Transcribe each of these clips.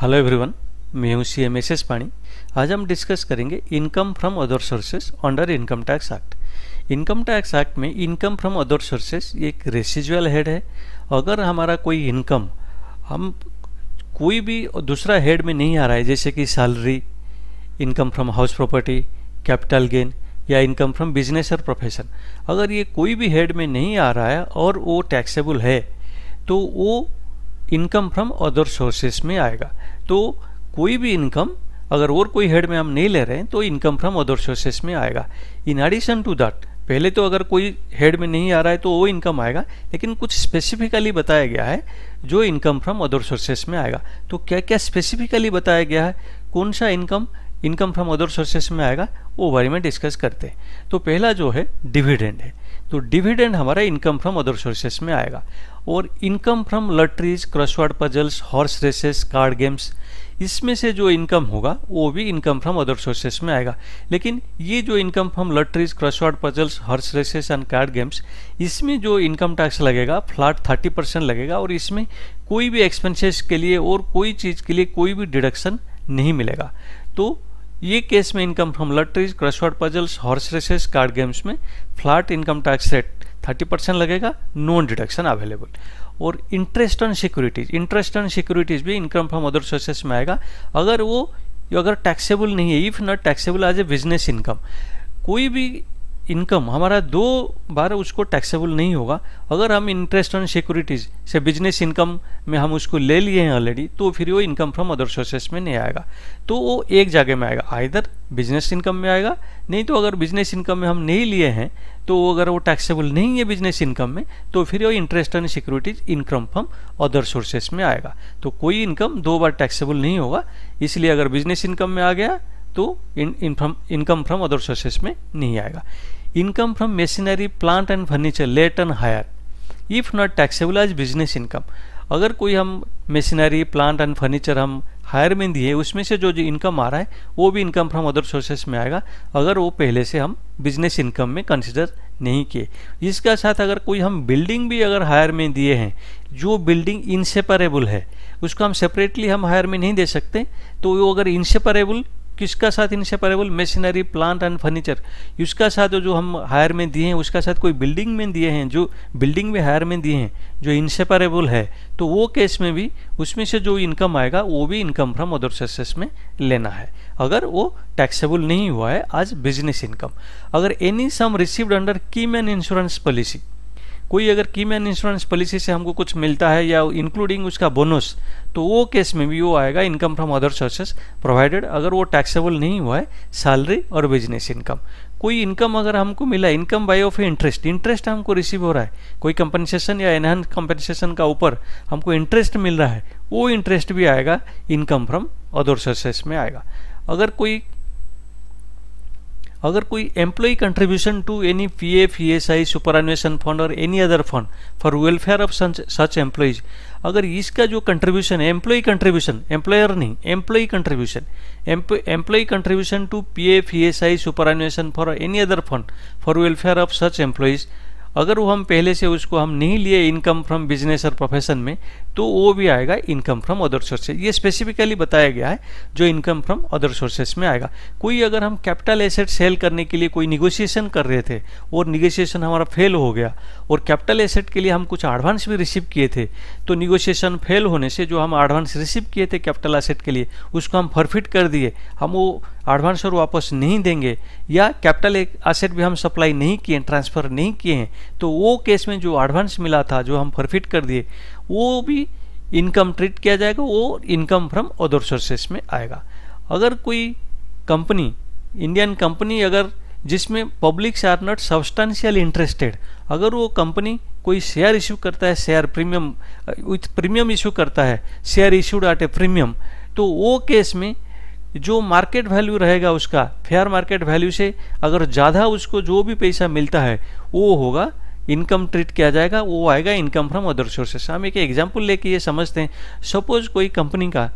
Hello everyone, मैं हूं CMSS पाणी। आज हम डिस्कस करेंगे income from other sources under income tax act. Income tax act में इनकम फ्रॉम अदर सोर्सेस एक रेसिजुअल हेड है। अगर हमारा कोई इनकम हम कोई भी दूसरा हेड में नहीं आ रहा है, जैसे कि salary, income from house property, capital gain या इनकम फ्रॉम बिजनेस और प्रोफेशन, अगर ये कोई भी हेड में नहीं आ रहा है और वो टैक्सेबल है तो वो इनकम फ्रॉम अदर सोर्सेस में आएगा। तो कोई भी इनकम अगर और कोई हेड में हम नहीं ले रहे हैं तो इनकम फ्रॉम अदर सोर्सेस में आएगा। इन एडिशन टू दैट, पहले तो अगर कोई हेड में नहीं आ रहा है तो वो इनकम आएगा, लेकिन कुछ स्पेसिफिकली बताया गया है जो इनकम फ्रॉम अदर सोर्सेस में आएगा। तो क्या क्या स्पेसिफिकली बताया गया है, कौन सा इनकम फ्रॉम अदर सोर्सेस में आएगा, वो बारे में डिस्कस करते हैं। तो पहला जो है डिविडेंड है। तो डिविडेंड हमारा इनकम फ्रॉम अदर सोर्सेस में आएगा। और income from lotteries, crossword puzzles, horse races, card games, इसमें से जो इनकम होगा वो भी इनकम फ्रॉम अदर सोर्सेस में आएगा। लेकिन ये जो income from lotteries, crossword puzzles, horse races and card games, इसमें जो इनकम टैक्स लगेगा फ्लैट 30% लगेगा और इसमें कोई भी एक्सपेंसेस के लिए और कोई चीज़ के लिए कोई भी डिडक्शन नहीं मिलेगा। तो ये केस में income from lotteries, crossword puzzles, horse races, card games में फ्लैट इनकम टैक्स रेट 30% लगेगा, नॉन डिडक्शन अवेलेबल। और इंटरेस्ट ऑन सिक्योरिटीज भी इनकम फ्रॉम अदर सोर्सेस में आएगा अगर टैक्सेबल नहीं है, if not taxable as a business income. कोई भी इनकम हमारा 2 बार उसको टैक्सेबल नहीं होगा। अगर हम इंटरेस्ट ऑन सिक्योरिटीज से बिजनेस इनकम में हम उसको ले लिए हैं ऑलरेडी, तो फिर वो इनकम फ्रॉम अदर सोर्सेस में नहीं आएगा। तो वो एक जगह में आएगा, आइदर बिजनेस इनकम में आएगा, नहीं तो अगर बिजनेस इनकम में हम नहीं लिए हैं तो अगर वो टैक्सेबल नहीं है बिजनेस इनकम में, तो फिर वो interest on securities income from other sources में आएगा। तो कोई इनकम 2 बार टैक्सेबल नहीं होगा, इसलिए अगर बिजनेस इनकम में आ गया तो इनकम फ्रॉम अदर सोर्सेस में नहीं आएगा। Income from machinery, plant and furniture let and hire, if not taxable as business income. अगर कोई हम मशीनरी, प्लांट एंड फर्नीचर हम हायर में दिए, उसमें से जो इनकम आ रहा है वो भी इनकम फ्रॉम अदर सोर्सेस में आएगा, अगर वो पहले से हम बिजनेस इनकम में कंसिडर नहीं किए। इसका साथ अगर कोई हम बिल्डिंग भी अगर हायर में दिए हैं, जो बिल्डिंग इनसेपरेबल है, उसको हम सेपरेटली हम हायर में नहीं दे सकते, तो वो अगर इनसेपरेबल, किसका साथ inseparable, machinery, plant and furniture, उसका साथ जो हम हायर में दिए हैं, उसका साथ कोई बिल्डिंग में दिए हैं, जो बिल्डिंग में हायर में दिए हैं जो इनसेपरेबल है, तो वो केस में भी उसमें से जो इनकम आएगा वो भी इनकम फ्रॉम अदर सोर्सेस में लेना है, अगर वो टैक्सेबल नहीं हुआ है आज बिजनेस इनकम। अगर any sum received under keyman insurance policy, कोई अगर कीमैन इंश्योरेंस पॉलिसी से हमको कुछ मिलता है या इंक्लूडिंग उसका बोनस, तो वो केस में भी वो आएगा income from other sources, provided अगर वो टैक्सेबल नहीं हुआ है सैलरी और बिजनेस इनकम। कोई इनकम अगर हमको मिला, इनकम बाय ऑफ इंटरेस्ट हमको रिसीव हो रहा है, कोई कंपनसेशन या एनहांस कंपनसेशन का ऊपर हमको इंटरेस्ट मिल रहा है, वो इंटरेस्ट भी आएगा इनकम फ्रॉम अदर सोर्सेस में आएगा। अगर कोई employ contribution to any PF, ESI, superannuation fund or any other fund for welfare of such employees, अगर इसका जो कंट्रीब्यूशन है, एम्प्लॉय कंट्रीब्यूशन, एम्प्लॉयर नहीं, employ contribution to PF, ESI, superannuation for any other fund for welfare of such employees, अगर वो हम पहले से उसको हम नहीं लिए इनकम फ्रॉम बिजनेस और प्रोफेशन में, तो वो भी आएगा इनकम फ्रॉम अदर सोर्सेस। ये स्पेसिफिकली बताया गया है जो इनकम फ्रॉम अदर सोर्सेस में आएगा। कोई अगर हम कैपिटल एसेट सेल करने के लिए कोई निगोशिएशन कर रहे थे और निगोशिएशन हमारा फेल हो गया, और कैपिटल एसेट के लिए हम कुछ एडवांस भी रिसीव किए थे, तो निगोशिएशन फेल होने से जो हम एडवांस रिसीव किए थे कैपिटल एसेट के लिए, उसको हम फॉरफिट कर दिए, हम वो एडवांस और वापस नहीं देंगे, या कैपिटल एसेट भी हम सप्लाई नहीं किए, ट्रांसफ़र नहीं किए हैं, तो वो केस में जो एडवांस मिला था जो हम फॉरफिट कर दिए, वो भी इनकम ट्रीट किया जाएगा, वो इनकम फ्रॉम अदर सोर्सेस में आएगा। अगर कोई कंपनी, इंडियन कंपनी, अगर जिसमें publics are not substantial interested, अगर वो कंपनी कोई शेयर इशू करता है, share premium with premium issue करता है, share issued at a premium, तो वो केस में जो मार्केट वैल्यू रहेगा उसका, फेयर मार्केट वैल्यू से अगर ज़्यादा उसको जो भी पैसा मिलता है वो होगा इनकम ट्रीट किया जाएगा, वो आएगा इनकम फ्रॉम अदर सोर्सेस। हम एक एग्जांपल लेके ये समझते हैं। सपोज कोई कंपनी का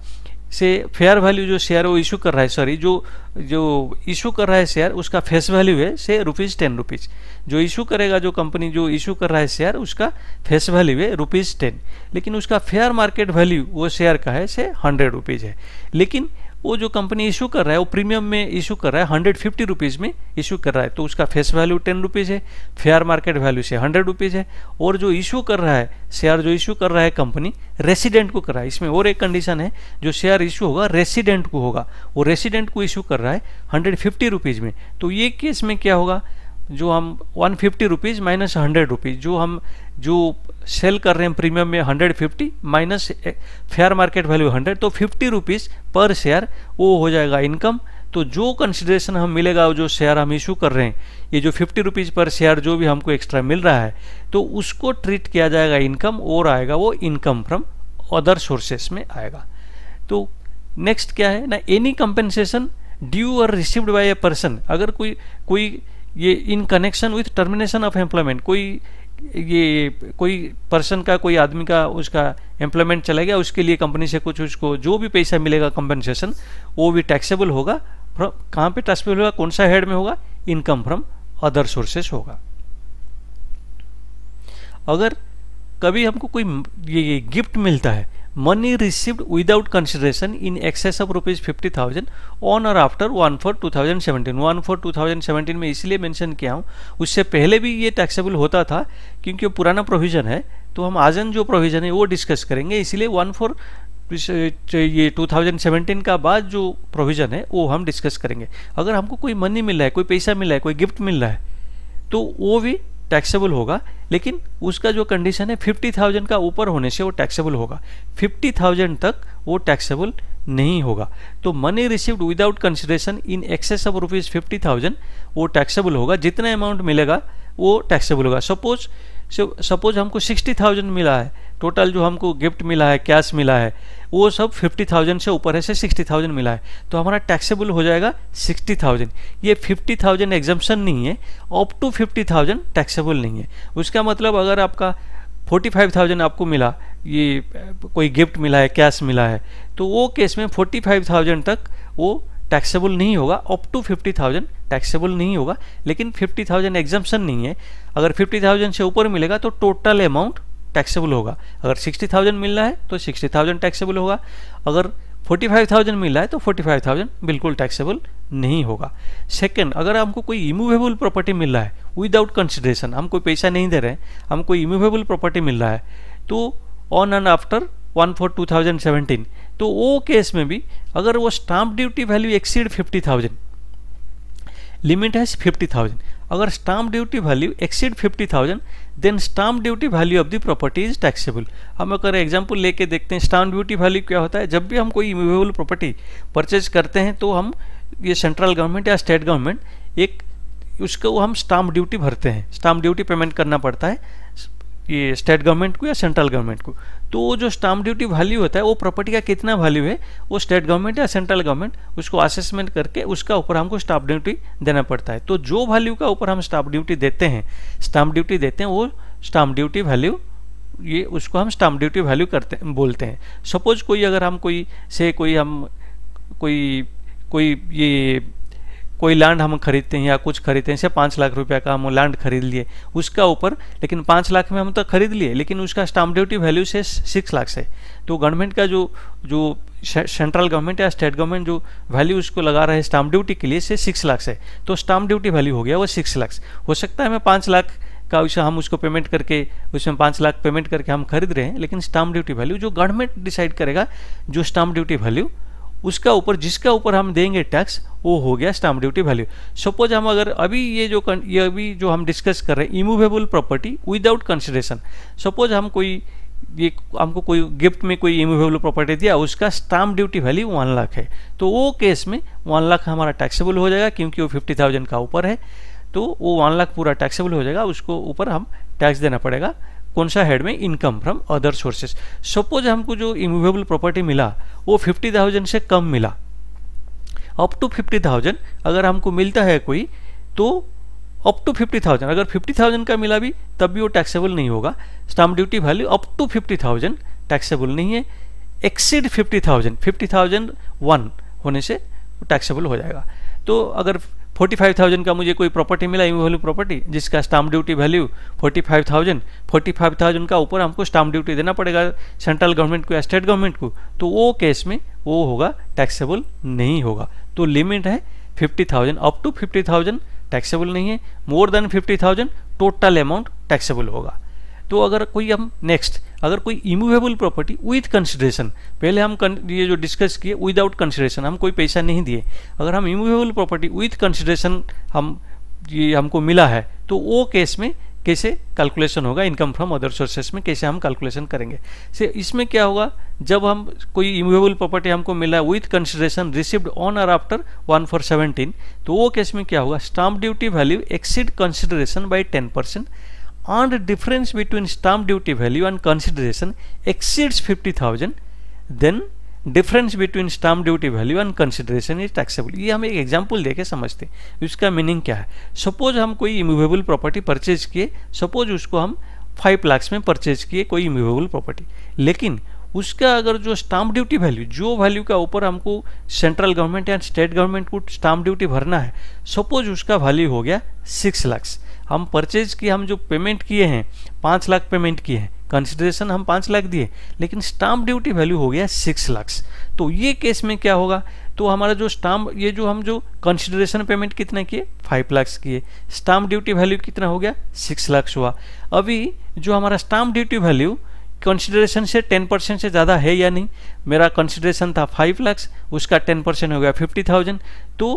से फेयर वैल्यू जो शेयर वो इशू कर रहा है, सॉरी जो इशू कर रहा है शेयर उसका फेस वैल्यू है से ₹10। जो इशू करेगा, जो कंपनी जो इशू कर रहा है शेयर उसका फेस वैल्यू है ₹10, लेकिन उसका फेयर मार्केट वैल्यू वो शेयर का है से ₹100 है। लेकिन वो जो कंपनी इशू कर रहा है वो प्रीमियम में इशू कर रहा है, ₹150 में इशू कर रहा है, तो उसका फेस वैल्यू ₹10 है, फेयर मार्केट वैल्यू से ₹100 है। और जो इशू कर रहा है शेयर, जो इशू कर रहा है कंपनी रेसिडेंट को कर रहा है, इसमें और एक कंडीशन है, जो शेयर इशू होगा रेसिडेंट को होगा, वो रेसिडेंट को इशू कर रहा है ₹150 में। तो ये केस में क्या होगा, जो हम ₹150 माइनस ₹100, जो सेल कर रहे हैं प्रीमियम में 150 माइनस फेयर मार्केट वैल्यू 100, तो ₹50 पर शेयर वो हो जाएगा इनकम। तो जो कंसिडरेशन हम मिलेगा, जो शेयर हम इशू कर रहे हैं, ये जो ₹50 पर शेयर जो भी हमको एक्स्ट्रा मिल रहा है, तो उसको ट्रीट किया जाएगा इनकम, और आएगा वो इनकम फ्रॉम अदर सोर्सेस में आएगा। तो नेक्स्ट क्या है ना, any compensation due or received by a person, अगर कोई ये in connection with termination of employment, कोई पर्सन का, कोई आदमी का उसका एम्प्लॉयमेंट चला गया, उसके लिए कंपनी से कुछ उसको जो भी पैसा मिलेगा कंपनसेशन, वो भी टैक्सेबल होगा। कहाँ पे टैक्सेबल होगा, कौन सा हेड में होगा, इनकम फ्रॉम अदर सोर्सेस होगा। अगर कभी हमको कोई ये गिफ्ट मिलता है, money received without consideration in excess of ₹50,000 on और आफ्टर 1/4/2017। 1/4/2017 में इसलिए मेंशन किया हूँ, उससे पहले भी ये टैक्सेबल होता था, क्योंकि वो पुराना प्रोविजन है। तो हम आजन जो प्रोविजन है वो डिस्कस करेंगे, इसलिए 2017 का बाद जो प्रोविजन है वो हम डिस्कस करेंगे। अगर हमको कोई मनी मिल रहा है, कोई पैसा मिल रहा है, कोई गिफ्ट मिल रहा है, तो वो भी टैक्सेबल होगा, लेकिन उसका जो कंडीशन है 50,000 का ऊपर होने से वो टैक्सेबल होगा, 50,000 तक वो टैक्सेबल नहीं होगा। तो money received without consideration in excess of ₹50,000 वो टैक्सेबल होगा, जितना अमाउंट मिलेगा वो टैक्सेबल होगा। सपोज हमको 60,000 मिला है, टोटल जो हमको गिफ्ट मिला है, कैश मिला है, वो सब 50,000 से ऊपर है, से 60,000 मिला है, तो हमारा टैक्सेबल हो जाएगा 60,000। ये 50,000 एग्जम्पशन नहीं है, अप टू 50,000 टैक्सेबल नहीं है। उसका मतलब अगर आपका 45,000 आपको मिला, ये कोई गिफ्ट मिला है, कैश मिला है, तो वो केस में 45,000 तक वो टैक्सेबल नहीं होगा, अप टू 50,000 टैक्सेबल नहीं होगा। लेकिन 50,000 एग्जम्पशन नहीं है, अगर 50,000 से ऊपर मिलेगा तो टोटल अमाउंट टैक्सेबल होगा। अगर 60,000 मिल रहा है तो 60,000 टैक्सेबल होगा, अगर 45,000 मिल रहा है तो 45,000 बिल्कुल टैक्सेबल नहीं होगा। सेकंड, अगर हमको कोई इमूवेबल प्रॉपर्टी मिल रहा है विदाउट कंसिडरेशन, हम कोई पैसा नहीं दे रहे हैं, हम कोई इमूवेबल प्रॉपर्टी मिल रहा है, तो ऑन एंड आफ्टर 1/4/2017, तो वो केस में भी अगर वो stamp duty value exceed 50,000, limit है 50,000, अगर stamp duty value exceed 50,000 then stamp duty value of the property is taxable. हम अगर एग्जांपल लेके देखते हैं, स्टाम्प ड्यूटी वैल्यू क्या होता है, जब भी हम कोई इमूवेबल प्रॉपर्टी परचेज करते हैं तो हम ये सेंट्रल गवर्नमेंट या स्टेट गवर्नमेंट एक उसको हम स्टाम्प ड्यूटी भरते हैं, स्टाम्प ड्यूटी पेमेंट करना पड़ता है ये स्टेट गवर्नमेंट को या सेंट्रल गवर्नमेंट को। तो जो स्टाम्प ड्यूटी वैल्यू होता है वो प्रॉपर्टी का कितना वैल्यू है, वो स्टेट गवर्नमेंट या सेंट्रल गवर्नमेंट उसको असेसमेंट करके उसका ऊपर हमको स्टाम्प ड्यूटी देना पड़ता है। तो जो वैल्यू का ऊपर हम स्टाम्प ड्यूटी देते हैं वो स्टाम्प ड्यूटी वैल्यू, ये उसको हम स्टाम्प ड्यूटी वैल्यू बोलते हैं। सपोज कोई अगर हम कोई लैंड हम खरीदते हैं या कुछ खरीदते हैं, जैसे 5 लाख रुपया का हम लैंड खरीद लिए, उसका ऊपर, लेकिन 5 लाख में हम तो खरीद लिए, लेकिन उसका स्टाम्प ड्यूटी वैल्यू से 6 लाख से, तो गवर्नमेंट का जो सेंट्रल गवर्नमेंट या स्टेट गवर्नमेंट जो वैल्यू उसको लगा रहा है स्टाम्प ड्यूटी के लिए से 6 लाख से, तो स्टाम्प ड्यूटी वैल्यू हो गया वो 6 लाख। हो सकता है हमें 5 लाख का हम उसको पेमेंट करके, उसमें 5 लाख पेमेंट करके हम खरीद रहे हैं, लेकिन स्टाम्प ड्यूटी वैल्यू जो गवर्नमेंट डिसाइड करेगा, जो स्टाम्प ड्यूटी वैल्यू उसका ऊपर जिसका ऊपर हम देंगे टैक्स, वो हो गया स्टाम्प ड्यूटी वैल्यू। सपोज हम अगर अभी अभी जो हम डिस्कस कर रहे हैं immovable property without consideration, suppose हम हमको कोई गिफ्ट में कोई इमूवेबल प्रॉपर्टी दिया, उसका स्टाम्प ड्यूटी वैल्यू 1 लाख है, तो वो केस में 1 लाख हमारा टैक्सेबल हो जाएगा, क्योंकि वो 50,000 का ऊपर है, तो वो 1 लाख पूरा टैक्सेबल हो जाएगा, उसको ऊपर हम टैक्स देना पड़ेगा। कौन सा हेड में, income from other sources. Suppose हमको जो इमूवेबल प्रॉपर्टी मिला वो 50,000 से कम मिला, अप टू 50,000 अगर हमको मिलता है कोई, तो अप टू 50,000, अगर 50,000 का मिला भी तब भी वो टैक्सेबल नहीं होगा। Stamp duty value up to 50,000 taxable नहीं है। एक्सीड 50,001 होने से टैक्सेबल हो जाएगा। तो अगर 45,000 का मुझे कोई प्रॉपर्टी मिला, इमूवेबल प्रॉपर्टी, जिसका स्टाम्प ड्यूटी वैल्यू 45,000 का ऊपर हमको स्टाम्प ड्यूटी देना पड़ेगा सेंट्रल गवर्नमेंट को या स्टेट गवर्नमेंट को, तो वो केस में वो होगा टैक्सेबल नहीं होगा। तो लिमिट है 50,000, अप टू 50,000 टैक्सेबल नहीं है, more than 50,000 total amount taxable होगा। तो अगर कोई हम नेक्स्ट, अगर कोई इमूवेबल प्रॉपर्टी विथ कंसिडरेशन, पहले हम ये जो डिस्कस किए विदाउट कंसिडरेशन, हम कोई पैसा नहीं दिए, अगर हम इमूवेबल प्रॉपर्टी विथ कंसिडरेशन ये हमको मिला है, तो वो केस में कैसे कैलकुलेशन होगा, इनकम फ्रॉम अदर सोर्सेस में कैसे हम कैलकुलेशन करेंगे। से इसमें क्या होगा, जब हम कोई इमूवेबल प्रॉपर्टी हमको मिला विथ कंसिडरेशन रिसीव्ड ऑन और आफ्टर 1/4/17, तो वो केस में क्या होगा, stamp duty value exceed consideration by 10% and difference between stamp duty value and consideration exceeds 50,000, then difference between stamp duty value and consideration is taxable। ये हम एक example देके समझते हैं इसका मीनिंग क्या है। सपोज हम कोई इमूवेबल प्रॉपर्टी परचेज किए, सपोज उसको हम 5 लाख में परचेज किए कोई इमूवेबल प्रॉपर्टी, लेकिन उसका अगर जो स्टाम्प ड्यूटी वैल्यू, जो वैल्यू का ऊपर हमको सेंट्रल गवर्नमेंट या स्टेट गवर्नमेंट को स्टाम्प ड्यूटी भरना है, सपोज उसका वैल्यू हो गया 6 लाख। हम परचेज किए, हम जो पेमेंट किए हैं 5 लाख पेमेंट किए हैं, कंसिडरेशन हम 5 लाख दिए, लेकिन स्टाम्प ड्यूटी वैल्यू हो गया 6 लाख। तो ये केस में क्या होगा, तो हमारा जो स्टाम्प, ये जो हम जो कंसिडरेशन पेमेंट कितना किए 5 लाख किए, स्टाम्प ड्यूटी वैल्यू कितना हो गया 6 लाख हुआ। अभी जो हमारा स्टाम्प ड्यूटी वैल्यू कंसिडरेशन से 10% से ज़्यादा है या नहीं, मेरा कंसिडरेशन था 5 लाख, उसका 10% हो गया 50,000, तो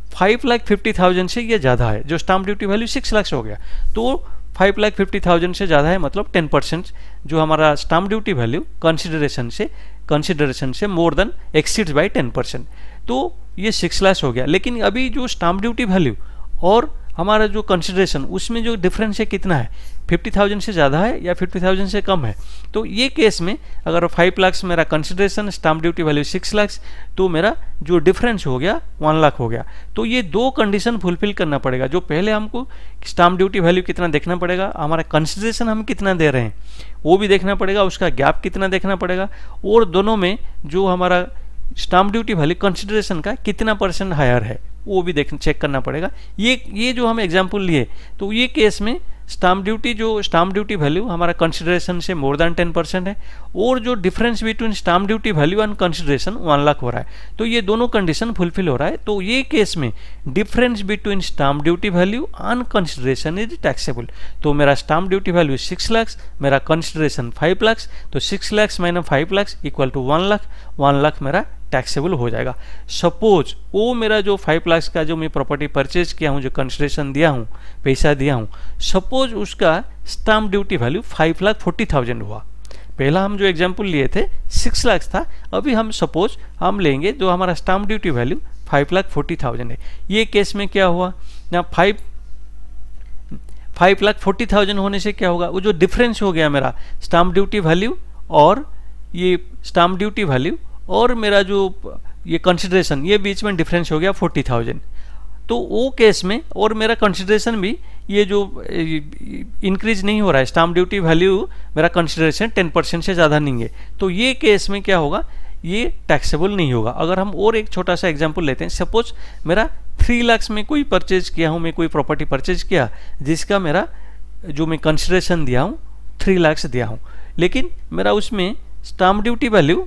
5,50,000 से ये ज़्यादा है, जो स्टाम्प ड्यूटी वैल्यू 6 लाख हो गया, तो 5,50,000 से ज़्यादा है, मतलब 10% जो हमारा स्टाम्प ड्यूटी वैल्यू कंसिडरेशन से मोर देन एक्सीड्स बाय 10%, तो ये 6 लाख हो गया। लेकिन अभी जो स्टाम्प ड्यूटी वैल्यू और हमारा जो कंसिडरेशन, उसमें जो डिफरेंस है कितना है, 50,000 से ज़्यादा है या 50,000 से कम है। तो ये केस में अगर 5 लाख मेरा consideration, stamp duty value 6 lakh, तो मेरा जो डिफरेंस हो गया 1 लाख हो गया। तो ये 2 कंडीशन फुलफिल करना पड़ेगा। जो पहले हमको स्टाम्प ड्यूटी वैल्यू कितना देखना पड़ेगा, हमारा कंसिडरेशन हम कितना दे रहे हैं वो भी देखना पड़ेगा, उसका गैप कितना देखना पड़ेगा, और दोनों में जो हमारा स्टाम्प ड्यूटी वैल्यू कंसिडरेशन का कितना % हायर है वो भी चेक करना पड़ेगा। ये जो हम एग्जांपल लिए, तो ये केस में स्टाम्प ड्यूटी वैल्यू हमारा कंसिडरेशन से मोर देन 10% है, और जो difference between stamp duty value and consideration 1 lakh हो रहा है, तो ये दोनों कंडीशन फुलफिल हो रहा है। तो ये केस में difference between stamp duty value and consideration is taxable. तो मेरा स्टाम्प ड्यूटी वैल्यू 6 लाख, मेरा कंसिडरेशन 5 लाख, तो 6 lakh minus 5 lakh equal to 1 lakh, 1 lakh मेरा टैक्सेबल हो जाएगा। सपोज वो मेरा जो 5 लाख का जो मैं प्रॉपर्टी परचेज किया हूँ, जो कंसिडरेशन दिया हूँ, पैसा दिया हूँ, सपोज उसका स्टाम्प ड्यूटी वैल्यू 5,40,000 हुआ। पहला हम जो एग्जांपल लिए थे 6 लाख था, अभी हम सपोज हम लेंगे जो हमारा स्टाम्प ड्यूटी वैल्यू 5,40,000 है। ये केस में क्या हुआ ना, 5,40,000 होने से क्या होगा, वो जो डिफरेंस हो गया मेरा स्टाम्प ड्यूटी वैल्यू और ये स्टाम्प ड्यूटी वैल्यू और मेरा जो ये कंसिडरेशन, ये बीच में डिफरेंस हो गया 40,000। तो वो केस में और मेरा कंसिडरेशन भी ये जो इंक्रीज नहीं हो रहा है, स्टाम्प ड्यूटी वैल्यू मेरा कंसिडरेशन 10% से ज़्यादा नहीं है, तो ये केस में क्या होगा, ये टैक्सेबल नहीं होगा। अगर हम और एक छोटा सा एग्जांपल लेते हैं, सपोज मेरा 3 लाख में कोई परचेज किया हूँ, मैं कोई प्रॉपर्टी परचेज किया जिसका मेरा जो मैं कंसिडरेशन दिया हूँ 3 लाख दिया हूँ, लेकिन मेरा उसमें stamp duty value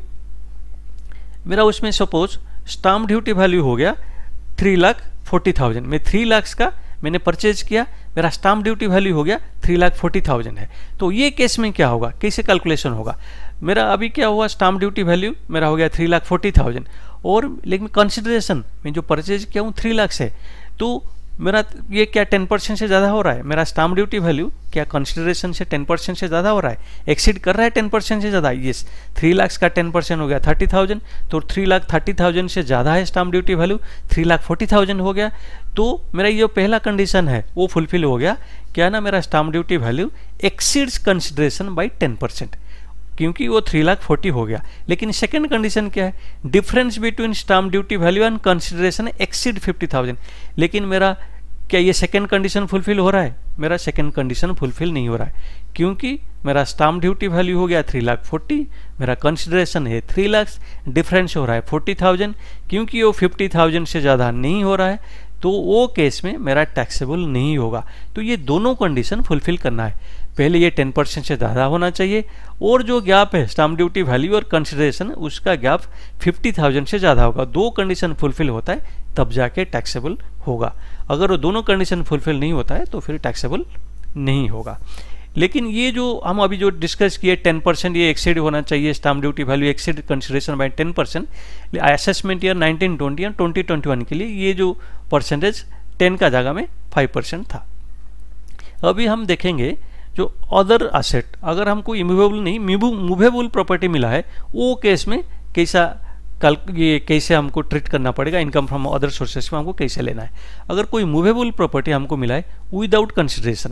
suppose stamp duty value हो गया 3,40,000। मैं 3 लाख का मैंने परचेज किया, मेरा स्टाम्प ड्यूटी वैल्यू हो गया 3,40,000 है। तो ये केस में क्या होगा, कैसे कैलकुलेशन होगा, मेरा अभी क्या हुआ, स्टाम्प ड्यूटी वैल्यू मेरा हो गया 3,40,000, और लेकिन कंसिडरेशन मैं जो परचेज किया हूँ 3 लाख है, तो मेरा ये क्या 10% से ज़्यादा हो रहा है, मेरा स्टाम्प ड्यूटी वैल्यू क्या कंसिडरेशन से 10% से ज़्यादा हो रहा है, एक्सीड कर रहा है 10% से ज़्यादा। यस, 3 लाख का 10% हो गया 30,000, तो 3,30,000 से ज़्यादा है स्टाम्प ड्यूटी वैल्यू, 3,40,000 हो गया। तो मेरा ये पहला कंडीशन है वो फुलफिल हो गया, क्या ना, मेरा stamp duty value exceeds consideration by 10%, क्योंकि वो 3,40,000 हो गया। लेकिन सेकंड कंडीशन क्या है, difference between stamp duty value and consideration exceed 50,000, लेकिन मेरा क्या ये सेकंड कंडीशन फुलफिल हो रहा है? मेरा सेकंड कंडीशन फुलफिल नहीं हो रहा है, क्योंकि मेरा स्टाम्प ड्यूटी वैल्यू हो गया 3,40,000, मेरा कंसिडरेशन है 3 लाख, डिफरेंस हो रहा है 40,000, क्योंकि वो 50,000 से ज़्यादा नहीं हो रहा है, तो वो केस में मेरा टैक्सेबल नहीं होगा। तो ये दोनों कंडीशन फुलफिल करना है, पहले ये 10% से ज़्यादा होना चाहिए, और जो गैप है स्टाम्प ड्यूटी वैल्यू और कंसिडरेशन, उसका गैप 50,000 से ज़्यादा होगा। दो कंडीशन फुलफिल होता है तब जाके टैक्सेबल होगा। अगर वो दोनों कंडीशन फुलफिल नहीं होता है तो फिर टैक्सेबल नहीं होगा। लेकिन ये जो हम अभी जो डिस्कस किए 10% ये एक्सीड होना चाहिए, stamp duty value exceed consideration by 10%, assessment year 1920 या 2021 के लिए ये जो परसेंटेज 10 का जगह में 5% था। अभी हम देखेंगे जो अदर असेट, अगर हमको इमूवेबल नहीं मूवेबल प्रॉपर्टी मिला है, वो केस में कैसे हमको ट्रीट करना पड़ेगा, इनकम फ्रॉम अदर सोर्सेस में हमको कैसे लेना है। अगर कोई मूवेबल प्रॉपर्टी हमको मिला है विदाउट कंसिडरेशन,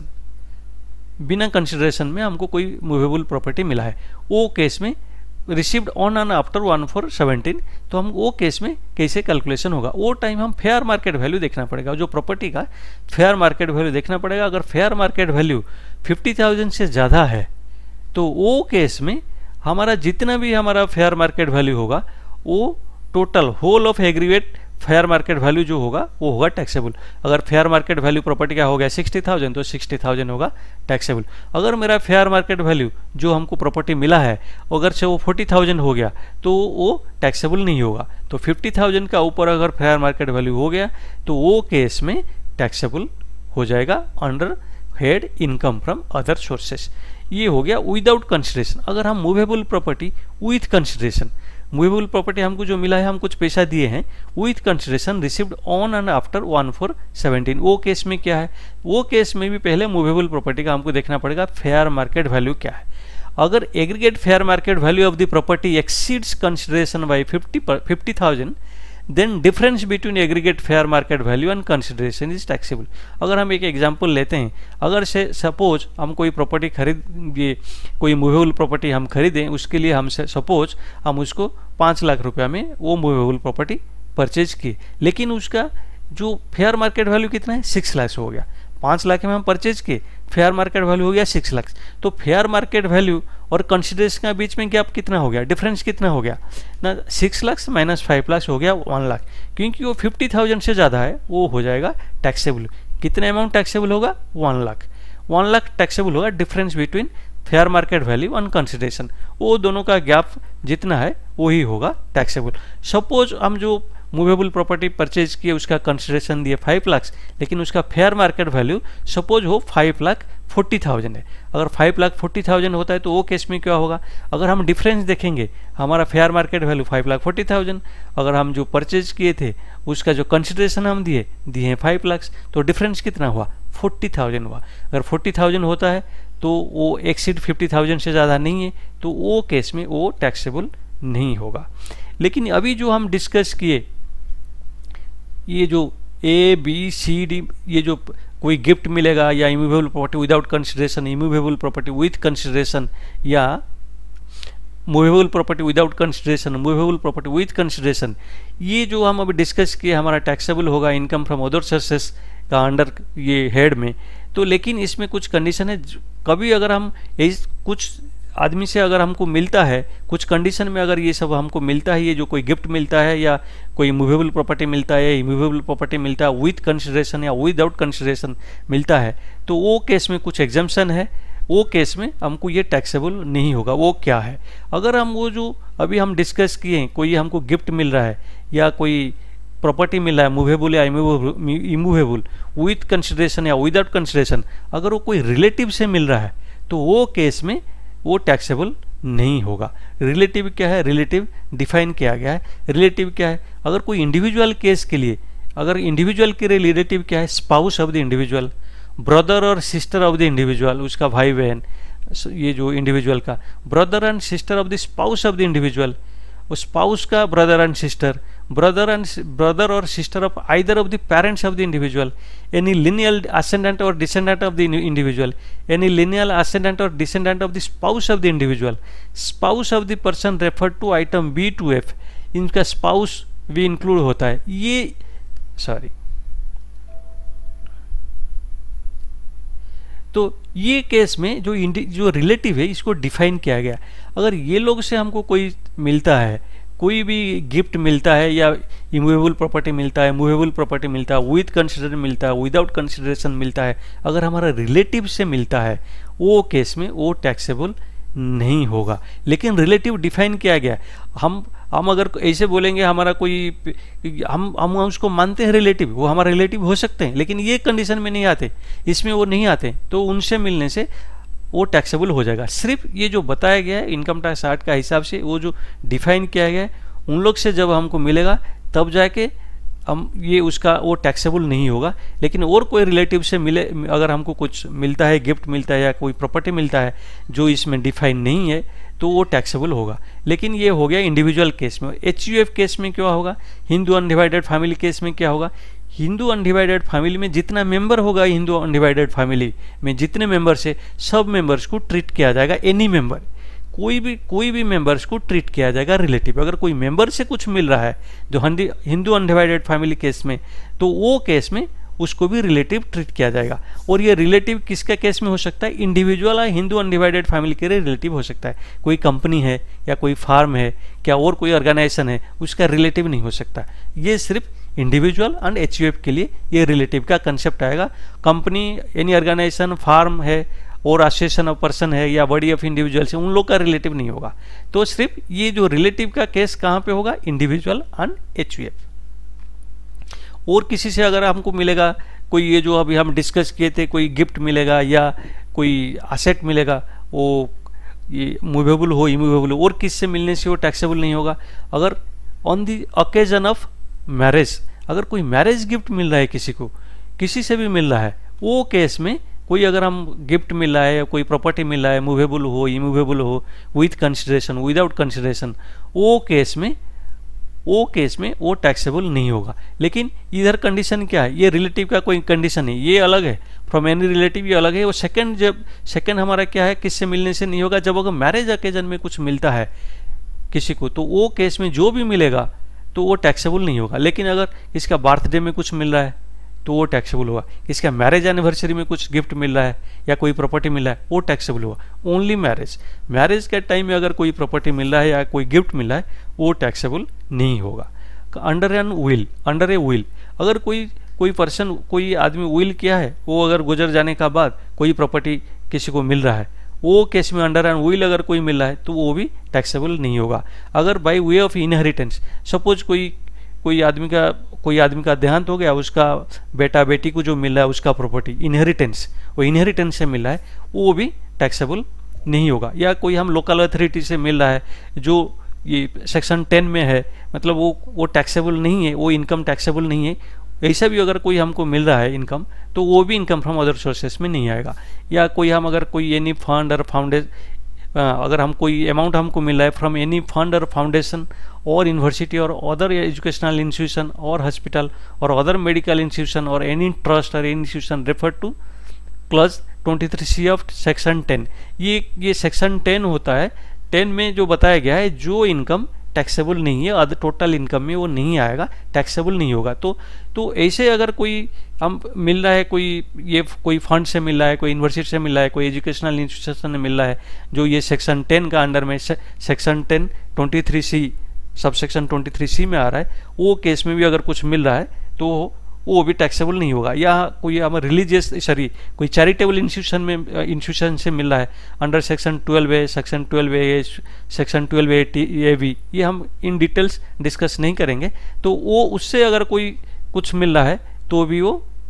बिना कंसिडरेशन में हमको कोई मूवेबल प्रॉपर्टी मिला है, वो केस में रिसीव्ड ऑन एंड आफ्टर 1/4/17, तो हम वो केस में कैसे कैलकुलेशन होगा, वो टाइम हम फेयर मार्केट वैल्यू देखना पड़ेगा। जो प्रॉपर्टी का फेयर मार्केट वैल्यू देखना पड़ेगा। अगर फेयर मार्केट वैल्यू 50,000 से ज़्यादा है तो वो केस में हमारा जितना भी हमारा फेयर मार्केट वैल्यू होगा, वो total whole of aggregate fair market value जो होगा वो होगा टैक्सेबल। अगर फेयर मार्केट वैल्यू प्रॉपर्टी का हो गया 60,000 तो 60,000 होगा टैक्सेबल। अगर मेरा फेयर मार्केट वैल्यू जो हमको प्रॉपर्टी मिला है अगर से वो 40,000 हो गया तो वो टैक्सेबल नहीं होगा। तो 50,000 का ऊपर अगर फेयर मार्केट वैल्यू हो गया तो वो केस में टैक्सेबल हो जाएगा under head income from other sources. ये हो गया विदाउट कंसिडरेशन। अगर हम movable property with consideration, movable property हमको जो मिला है, हम कुछ पैसा दिए हैं, with consideration received on and after 1/4/17, वो केस में क्या है, वो केस में भी पहले मूवेबल प्रॉपर्टी का हमको देखना पड़ेगा फेयर मार्केट वैल्यू क्या है। अगर aggregate fair market value of the property exceeds consideration by 50,000 then difference between aggregate fair market value and consideration is taxable. अगर हम एक एग्जांपल लेते हैं, अगर से सपोज हम कोई प्रॉपर्टी कोई मूवेबल प्रॉपर्टी हम खरीदें, उसके लिए हम सपोज हम उसको 5 लाख रुपया में वो मूवेबल प्रॉपर्टी परचेज किए, लेकिन उसका जो फेयर मार्केट वैल्यू कितना है 6 लाख हो गया। 5 लाख में हम परचेज किए, फेयर मार्केट वैल्यू हो गया 6 लाख। तो फेयर मार्केट वैल्यू और कंसिडरेशन के बीच में गैप कितना हो गया, डिफरेंस कितना हो गया ना, 6 लाख माइनस 5 लाख हो गया 1 लाख। क्योंकि वो 50,000 से ज़्यादा है वो हो जाएगा टैक्सेबल। कितना अमाउंट टैक्सेबल होगा 1 लाख। 1 लाख टैक्सेबल होगा difference between fair market value and consideration, वो दोनों का गैप जितना है वही होगा टैक्सेबल। सपोज हम जो मूवेबल प्रॉपर्टी परचेज किए उसका कंसिडरेशन दिए 5 लाख, लेकिन उसका फेयर मार्केट वैल्यू सपोज हो 5,40,000 है। अगर 5,40,000 होता है तो वो केस में क्या होगा, अगर हम डिफरेंस देखेंगे, हमारा फेयर मार्केट वैल्यू 5,40,000, अगर हम जो परचेज किए थे उसका जो कंसिडरेशन हम दिए हैं 5 लाख, तो डिफरेंस कितना हुआ 40,000 हुआ। अगर 40,000 होता है तो वो एक्सीड 50,000 से ज़्यादा नहीं है, तो वो केस में वो टैक्सेबल नहीं होगा। लेकिन अभी जो हम डिस्कस किए, ये जो A, B, C, D, ये जो कोई गिफ्ट मिलेगा या immovable property without consideration, immovable property with consideration, या movable property without consideration, movable property with consideration, ये जो हम अभी डिस्कस किए हमारा टैक्सेबल होगा इनकम फ्रॉम अदर सोर्सेस का अंडर ये हेड में। तो लेकिन इसमें कुछ कंडीशन है, कभी अगर हम कुछ आदमी से अगर हमको मिलता है, कुछ कंडीशन में अगर ये सब हमको मिलता है, ये जो कोई गिफ्ट मिलता है या कोई मूवेबल प्रॉपर्टी मिलता है या इमूवेबल प्रॉपर्टी मिलता है विथ कंसिडरेशन या विदाउट कंसिडरेशन मिलता है, तो वो केस में कुछ एग्जम्पशन है, वो केस में हमको ये टैक्सेबल नहीं होगा। वो क्या है, अगर हम वो जो अभी हम डिस्कस किए हैं, कोई हमको गिफ्ट मिल रहा है या कोई प्रॉपर्टी मिल रहा है मूवेबल या इमूवेबल विथ कंसिडरेशन या विदाउट कंसिडरेशन, अगर वो कोई रिलेटिव से मिल रहा है तो वो केस में वो टैक्सेबल नहीं होगा। रिलेटिव क्या है, रिलेटिव डिफाइन किया गया है। रिलेटिव क्या है, अगर कोई इंडिविजुअल केस के लिए, अगर इंडिविजुअल के लिए रिलेटिव क्या है, spouse of the individual, brother और सिस्टर ऑफ द इंडिविजुअल, उसका भाई बहन, ये जो इंडिविजुअल का brother and sister of the spouse of the individual, उस स्पाउस का brother and sister, brother or sister of either of the parents of the individual, any lineal ascendant or descendant of the individual, any lineal ascendant or descendant of the spouse of the individual, spouse of the person referred to item B to F, इनका spouse भी include होता है। ये sorry तो ये case में जो relative है इसको डिफाइन किया गया। अगर ये लोग से हमको कोई मिलता है, कोई भी गिफ्ट मिलता है या इमूवेबल प्रॉपर्टी मिलता है, मूवेबल प्रॉपर्टी मिलता है, विद कंसिडरेशन मिलता है, विदाउट कंसिडरेशन मिलता है, अगर हमारा रिलेटिव से मिलता है वो केस में वो टैक्सेबल नहीं होगा। लेकिन रिलेटिव डिफाइन किया गया। हम अगर ऐसे बोलेंगे हमारा कोई हम उसको मानते हैं रिलेटिव, वो हमारा रिलेटिव हो सकते हैं, लेकिन ये कंडीशन में नहीं आते, इसमें वो नहीं आते, तो उनसे मिलने से वो टैक्सेबल हो जाएगा। सिर्फ ये जो बताया गया है इनकम टैक्स एक्ट का हिसाब से, वो जो डिफाइन किया गया है उन लोग से जब हमको मिलेगा तब जाके हम ये उसका वो टैक्सेबल नहीं होगा। लेकिन और कोई रिलेटिव से मिले, अगर हमको कुछ मिलता है, गिफ्ट मिलता है या कोई प्रॉपर्टी मिलता है जो इसमें डिफाइन नहीं है, तो वो टैक्सेबल होगा। लेकिन ये हो गया इंडिविजुअल केस में। HUF केस में क्या होगा, हिंदू अनडिवाइडेड फैमिली केस में क्या होगा, हिंदू अनडिवाइडेड फैमिली में जितना मेंबर होगा, हिंदू अनडिवाइडेड फैमिली में जितने मेंबर्स है सब मेंबर्स को ट्रीट किया जाएगा। एनी मेंबर, कोई भी मेंबर्स को ट्रीट किया जाएगा रिलेटिव। अगर कोई मेंबर से कुछ मिल रहा है जो हिंदू अनडिवाइडेड फैमिली केस में, तो वो केस में उसको भी रिलेटिव ट्रीट किया जाएगा। और ये रिलेटिव किसका केस में हो सकता है, इंडिविजुअल या हिंदू अनडिवाइडेड फैमिली के लिए रिलेटिव हो सकता है। कोई कंपनी है या कोई फार्म है क्या और कोई ऑर्गेनाइजेशन है, उसका रिलेटिव नहीं हो सकता। ये सिर्फ इंडिविजुअल एंड HUF के लिए ये रिलेटिव का कंसेप्ट आएगा। कंपनी, एनी ऑर्गेनाइजेशन, फार्म है और एसोसिएशन ऑफ पर्सन है या बॉडी ऑफ इंडिविजुअल्स है, उन लोग का रिलेटिव नहीं होगा। तो सिर्फ ये जो रिलेटिव का केस कहाँ पे होगा, इंडिविजुअल एंड HUF। और किसी से अगर हमको मिलेगा कोई, ये जो अभी हम डिस्कस किए थे, कोई गिफ्ट मिलेगा या कोई एसेट मिलेगा, वो ये मूवेबल हो, इमूवेबल हो, और किससे मिलने से वो टैक्सेबल नहीं होगा। अगर on the occasion of marriage, अगर कोई मैरिज गिफ्ट मिल रहा है किसी को, किसी से भी मिल रहा है, वो केस में कोई अगर हम गिफ्ट मिल रहा है या कोई प्रॉपर्टी मिल रहा है, मूवेबल हो, इमूवेबल हो, विथ कंसिडरेशन, विदाउट कंसिडरेशन, वो केस में वो टैक्सेबल नहीं होगा। लेकिन इधर कंडीशन क्या है, ये रिलेटिव का कोई कंडीशन है, ये अलग है फ्रॉम एनी रिलेटिव, ये अलग है। वो सेकंड हमारा क्या है, किससे मिलने से नहीं होगा, जब अगर मैरिज ओकेजन में कुछ मिलता है किसी को, तो वो केस में जो भी मिलेगा तो वो टैक्सेबल नहीं होगा। लेकिन अगर इसका बर्थडे में कुछ मिल रहा है तो वो टैक्सेबल होगा। इसका मैरिज एनिवर्सरी में कुछ गिफ्ट मिल रहा है या कोई प्रॉपर्टी मिल रहा है, वो टैक्सेबल होगा। ओनली मैरिज के टाइम में अगर कोई प्रॉपर्टी मिल रहा है या कोई गिफ्ट मिल रहा है, वो टैक्सेबल नहीं होगा। अंडर ए विल, अगर कोई पर्सन, कोई आदमी विल किया है, वो अगर गुजर जाने का बाद कोई प्रॉपर्टी किसी को मिल रहा है, वो केस में अंडर एन विल अगर कोई मिल रहा है तो वो भी टैक्सेबल नहीं होगा। अगर by way of inheritance, suppose कोई आदमी का देहांत हो गया, उसका बेटा बेटी को जो मिल रहा है उसका प्रॉपर्टी इनहेरिटेंस, वो इनहेरिटेंस से मिल रहा है, वो भी टैक्सेबल नहीं होगा। या कोई हम लोकल अथॉरिटी से मिल रहा है जो ये सेक्शन 10 में है, मतलब वो टैक्सेबल नहीं है, वो इनकम टैक्सेबल नहीं है। ऐसा भी अगर कोई हमको मिल रहा है इनकम, तो वो भी इनकम फ्रॉम अदर सोर्सेस में नहीं आएगा। या अगर कोई एनी फंड और फाउंडेशन, अगर हम कोई अमाउंट हमको मिल रहा है फ्रॉम एनी फंड और फाउंडेशन और यूनिवर्सिटी और अदर एजुकेशनल इंस्टीट्यूशन और हॉस्पिटल और अदर मेडिकल इंस्टीट्यूशन और एनी ट्रस्ट और any institution refer to clause 23C of section 10। ये सेक्शन 10 होता है। 10 में जो बताया गया है, जो इनकम टैक्सेबल नहीं है, अदर टोटल इनकम में वो नहीं आएगा, टैक्सेबल नहीं होगा। तो ऐसे अगर कोई हम मिल रहा है, कोई फंड से मिल रहा है, कोई यूनिवर्सिटी से मिल रहा है, कोई एजुकेशनल इंस्टीट्यूशन से मिल रहा है, जो ये सेक्शन 10 का अंडर में, section 10 23C sub section 23C में आ रहा है, वो केस में भी अगर कुछ मिल रहा है तो वो भी टैक्सेबल नहीं होगा। या कोई हमारे कोई चैरिटेबल इंस्टीट्यूशन से मिल रहा है under section 12A, section 12A, section 12A ये हम इन डिटेल्स डिस्कस नहीं करेंगे। तो वो उससे अगर कोई कुछ मिल रहा है तो भी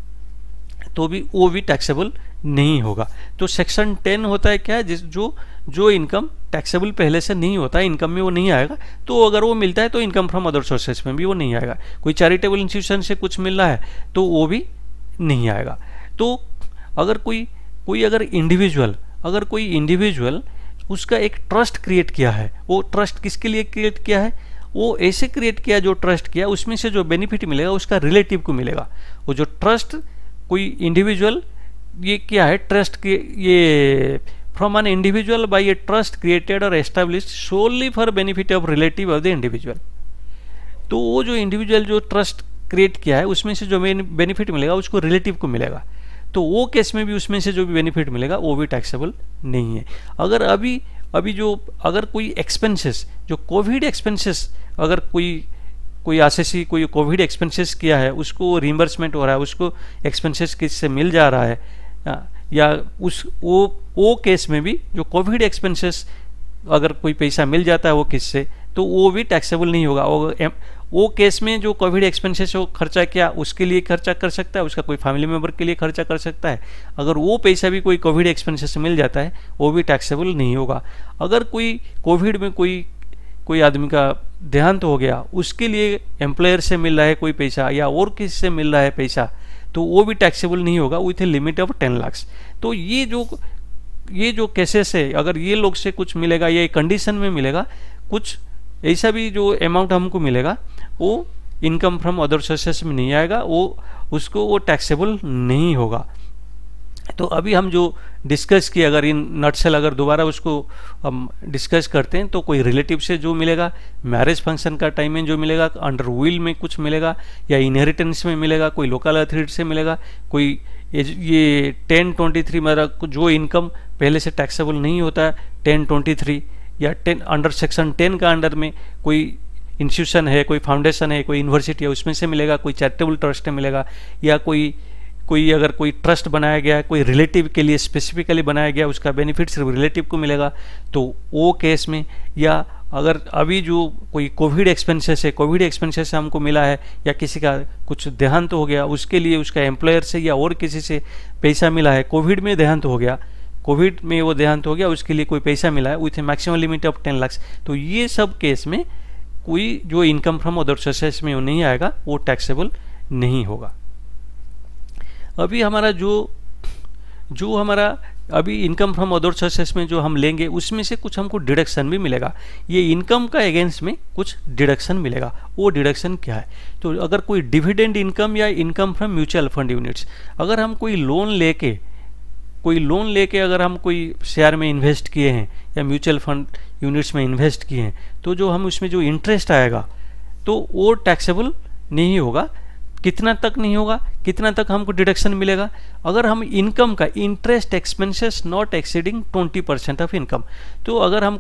वो भी टैक्सेबल नहीं होगा। तो सेक्शन 10 होता है क्या, जो इनकम टैक्सेबल पहले से नहीं होता है, इनकम में वो नहीं आएगा, तो अगर वो मिलता है तो इनकम फ्रॉम अदर सोर्सेस में भी वो नहीं आएगा। कोई चैरिटेबल इंस्टीट्यूशन से कुछ मिल रहा है तो वो भी नहीं आएगा। तो अगर कोई इंडिविजुअल उसका एक ट्रस्ट क्रिएट किया है, वो ट्रस्ट किसके लिए क्रिएट किया है, वो ऐसे क्रिएट किया, जो ट्रस्ट किया उसमें से जो बेनिफिट मिलेगा उसका रिलेटिव को मिलेगा। वो जो ट्रस्ट कोई इंडिविजुअल ये क्या है, ट्रस्ट के ये from an individual by a trust created और established solely for benefit of relative of the individual. तो वो जो इंडिविजुअल जो ट्रस्ट क्रिएट किया है उसमें से जो बेनिफिट मिलेगा उसको रिलेटिव को मिलेगा। तो वो केस में भी उसमें से जो भी बेनिफिट मिलेगा वो भी टैक्सेबल नहीं है। अगर अभी जो अगर कोई एक्सपेंसेस जो कोविड एक्सपेंसेस अगर कोई आरसीसी कोई कोविड एक्सपेंसेस किया है उसको रिइंबर्समेंट हो रहा है, उसको एक्सपेंसेस किससे मिल जा रहा है, या वो केस में भी जो कोविड एक्सपेंसेस अगर कोई पैसा मिल जाता है वो किससे, तो वो भी टैक्सेबल नहीं होगा। वो केस में जो कोविड एक्सपेंसेस वो खर्चा किया उसके लिए खर्चा कर सकता है, उसका कोई फैमिली मेम्बर के लिए खर्चा कर सकता है। अगर वो पैसा भी कोई कोविड एक्सपेंसेस से मिल जाता है वो भी टैक्सेबल नहीं होगा। अगर कोई कोविड में कोई आदमी का देहांत हो गया, उसके लिए एम्प्लॉयर से मिल रहा है कोई पैसा या और किसी से मिल रहा है पैसा, तो वो भी टैक्सेबल नहीं होगा with a limit of 10 lakh. तो ये जो केसेस है, अगर ये लोग से कुछ मिलेगा या कंडीशन में मिलेगा, कुछ ऐसा भी जो अमाउंट हमको मिलेगा वो इनकम फ्रॉम अदर सोर्सेस में नहीं आएगा, वो टैक्सेबल नहीं होगा। तो अभी हम जो डिस्कस किए, अगर इन नटसेल अगर दोबारा उसको हम डिस्कस करते हैं, तो कोई रिलेटिव से जो मिलेगा, मैरिज फंक्शन का टाइम में जो मिलेगा, अंडर विल में कुछ मिलेगा या इनहेरिटेंस में मिलेगा, कोई लोकल अथॉरिटी से मिलेगा, कोई ये 1023 मतलब जो इनकम पहले से टैक्सेबल नहीं होता है 1023 या 10 अंडर सेक्शन 10 का अंडर में कोई इंस्टीट्यूशन है, कोई फाउंडेशन है, कोई यूनिवर्सिटी है, उसमें से मिलेगा, कोई चैरिटेबल ट्रस्ट में मिलेगा, या कोई अगर कोई ट्रस्ट बनाया गया है कोई रिलेटिव के लिए स्पेसिफिकली बनाया गया, उसका बेनिफिट सिर्फ रिलेटिव को मिलेगा, तो वो केस में, या अगर अभी जो कोई कोविड एक्सपेंसेस है, कोविड एक्सपेंसेस से हमको मिला है, या किसी का कुछ देहांत हो गया उसके लिए उसका एम्प्लॉयर से या और किसी से पैसा मिला है, कोविड में देहांत हो गया, कोविड में वो देहांत हो गया, उसके लिए कोई पैसा मिला है विथ मैक्सिमम लिमिट ऑफ 10 लाख, तो ये सब केस में कोई जो इनकम फ्रॉम अदर सोर्सेस में वो नहीं आएगा, वो टैक्सेबल नहीं होगा। अभी हमारा जो हमारा अभी इनकम फ्रॉम अदर सोर्सेस में जो हम लेंगे उसमें से कुछ हमको डिडक्शन भी मिलेगा। ये इनकम का अगेंस्ट में कुछ डिडक्शन मिलेगा। वो डिडक्शन क्या है? तो अगर कोई डिविडेंड इनकम या income from mutual fund units, अगर हम कोई लोन लेके अगर हम कोई शेयर में इन्वेस्ट किए हैं या म्यूचुअल फंड यूनिट्स में इन्वेस्ट किए हैं, तो जो हम उसमें जो इंटरेस्ट आएगा तो वो टैक्सेबल नहीं होगा। कितना तक नहीं होगा, कितना तक हमको डिडक्शन मिलेगा? अगर हम इनकम का interest expenses not exceeding 20% of income, तो अगर हम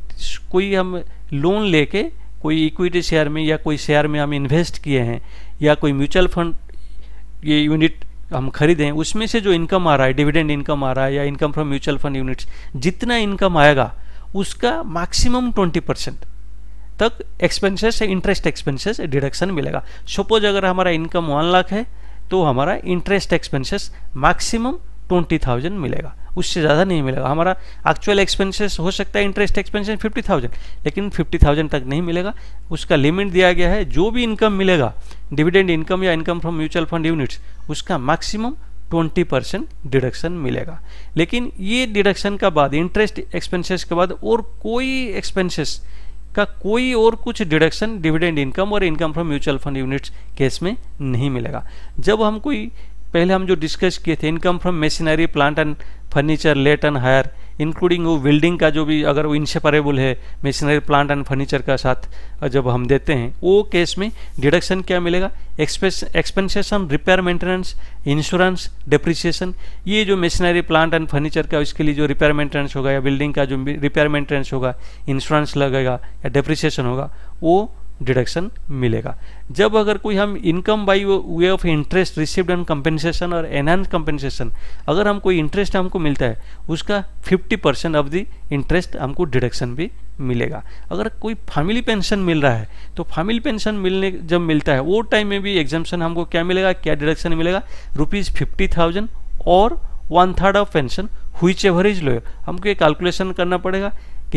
कोई हम लोन लेके कोई इक्विटी शेयर में या कोई शेयर में हम इन्वेस्ट किए हैं या कोई म्यूचुअल फंड ये यूनिट हम खरीदे हैं, उसमें से जो इनकम आ रहा है, डिविडेंड इनकम आ रहा है या income from mutual fund units, जितना इनकम आएगा उसका मैक्सिमम 20% तक एक्सपेंसेस इंटरेस्ट एक्सपेंसेस डिडक्शन मिलेगा। सपोज अगर हमारा इनकम 1 लाख है तो हमारा इंटरेस्ट एक्सपेंसेस मैक्सिमम 20,000 मिलेगा, उससे ज़्यादा नहीं मिलेगा। हमारा एक्चुअल एक्सपेंसेस हो सकता है इंटरेस्ट एक्सपेंसेस 50,000, लेकिन 50,000 तक नहीं मिलेगा। उसका लिमिट दिया गया है, जो भी इनकम मिलेगा डिविडेंड इनकम या income from mutual fund units, उसका मैक्सिमम 20% डिडक्शन मिलेगा। लेकिन ये डिडक्शन का बाद, इंटरेस्ट एक्सपेंसेस के बाद और कोई एक्सपेंसेस का कोई और कुछ डिडक्शन डिविडेंड इनकम और income from mutual fund units case में नहीं मिलेगा। जब हम पहले हम जो डिस्कस किए थे income from machinery plant and furniture let and hire, including वो बिल्डिंग का जो भी अगर वो इनसेपरेबल है मशीनरी प्लांट एंड फर्नीचर का साथ जब हम देते हैं, वो केस में डिडक्शन क्या मिलेगा? Expenses on repair maintenance, insurance, depreciation. ये जो मशीनरी प्लांट एंड फर्नीचर का उसके लिए जो रिपेयर मेंटेनेंस होगा या बिल्डिंग का जो रिपेयर मेंटेनेंस होगा, इंश्योरेंस लगेगा या डेप्रिसिएशन होगा, वो डिडक्शन मिलेगा। जब अगर कोई हम income by way of interest received on compensation और एनहांस कंपेंसेशन, अगर हम कोई इंटरेस्ट हमको मिलता है उसका 50% ऑफ द इंटरेस्ट हमको डिडक्शन भी मिलेगा। अगर कोई फैमिली पेंशन मिल रहा है तो फैमिली पेंशन जब मिलता है वो टाइम में भी एग्जाम्पशन हमको क्या मिलेगा, क्या डिडक्शन मिलेगा? ₹50,000 और 1/3 of pension whichever is lower. हमको ये कैलकुलेशन करना पड़ेगा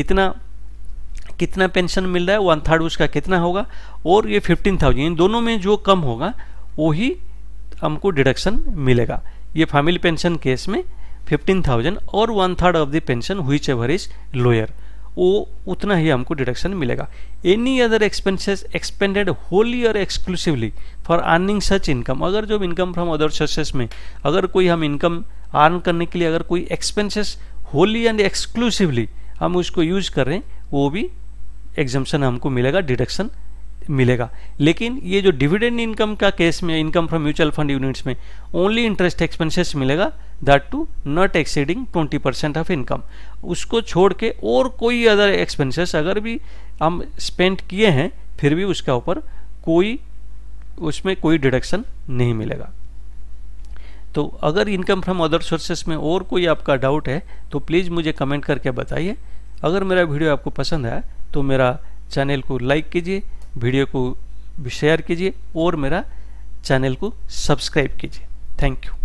कितना पेंशन मिल रहा है, 1/3 उसका कितना होगा, और ये 15,000, इन दोनों में जो कम होगा वो ही हमको डिडक्शन मिलेगा। ये फैमिली पेंशन केस में 15,000 और 1/3 of the pension whichever is lower, वो उतना ही हमको डिडक्शन मिलेगा। Any other expenses expended wholly और exclusively for earning such income, अगर जो इनकम फ्रॉम अदर सोर्सेस में अगर कोई हम इनकम अर्न करने के लिए अगर कोई एक्सपेंसेस होली एंड एक्सक्लूसिवली हम उसको यूज कर रहे हैं, वो भी एग्जम्पशन हमको मिलेगा, डिडक्शन मिलेगा। लेकिन ये जो डिविडेंड इनकम का केस में, income from mutual fund units में ओनली इंटरेस्ट एक्सपेंसेस मिलेगा, that too not exceeding 20% of income. उसको छोड़ के और कोई अदर एक्सपेंसेस अगर भी हम स्पेंड किए हैं फिर भी उसका ऊपर उसमें कोई डिडक्शन नहीं मिलेगा। तो अगर इनकम फ्रॉम अदर सोर्सेस में और कोई आपका डाउट है तो प्लीज़ मुझे कमेंट करके बताइए। अगर मेरा वीडियो आपको पसंद आया तो मेरा चैनल को लाइक कीजिए, वीडियो को शेयर कीजिए और मेरा चैनल को सब्सक्राइब कीजिए। Thank you.